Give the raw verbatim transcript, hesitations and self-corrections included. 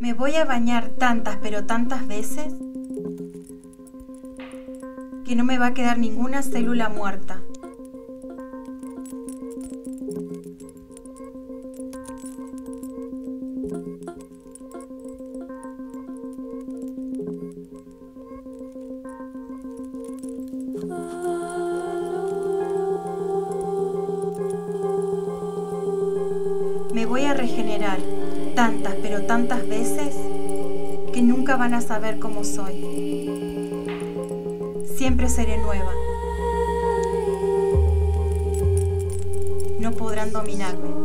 Me voy a bañar tantas pero tantas veces que no me va a quedar ninguna célula muerta. Me voy a regenerar tantas pero tantas veces que nunca van a saber cómo soy. Siempre seré nueva. No podrán dominarme.